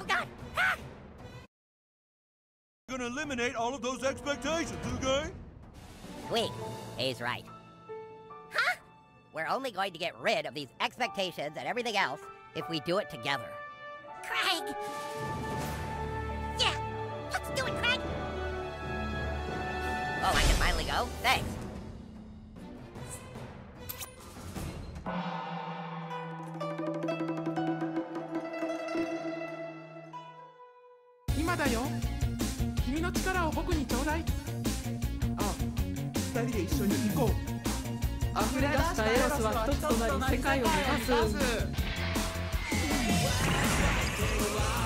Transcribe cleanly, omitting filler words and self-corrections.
Oh God! Ah! Gonna eliminate all of those expectations, okay? Tweak, he's right. Huh? We're only going to get rid of these expectations and everything else if we do it together. Craig! Yeah! Let's do it, Craig! Oh, I can finally go? Thanks. Ima da yo. Kimi no chikara o boku ni choudai. Ah, 二人で一緒に行こう。 溢れ出したエロスは一つとなり世界を目指す。